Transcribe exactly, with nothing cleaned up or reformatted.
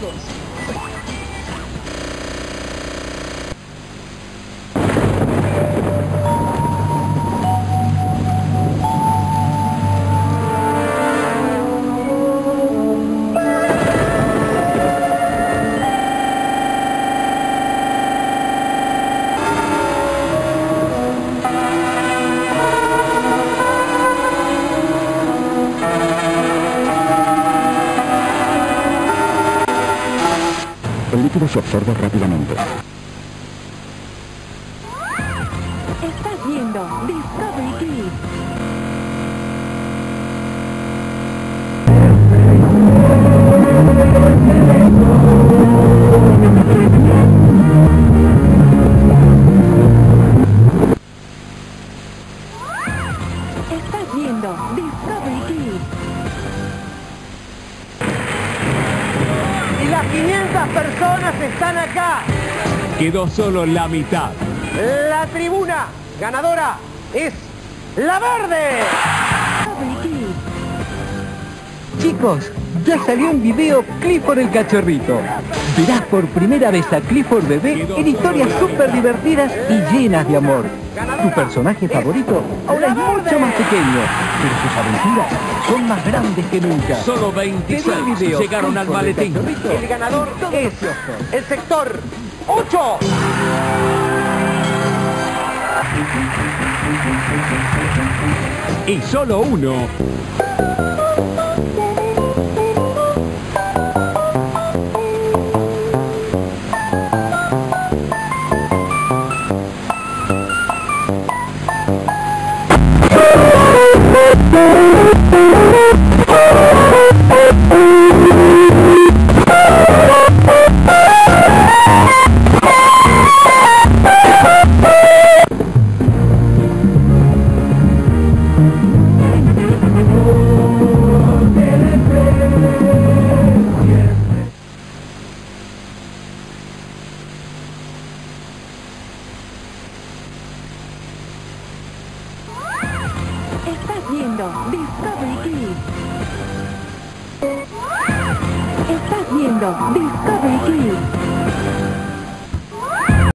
chicos. El líquido se absorbe rápidamente. Estás viendo Discovery Kids. Estás viendo Discovery Kids. Y las quinientas personas están acá. Quedó solo la mitad. La tribuna ganadora es la verde. Discovery Kids. Chicos, ya salió un video Clifford el cachorrito. Verás por primera vez a Clifford bebé en historias súper divertidas y llenas de amor. Tu personaje favorito ahora es mucho más pequeño, pero sus aventuras son más grandes que nunca. Solo veintiséis llegaron al maletín. El ganador es el sector ocho. Y solo uno. Estás viendo Discovery Kids. Estás viendo Discovery Kids.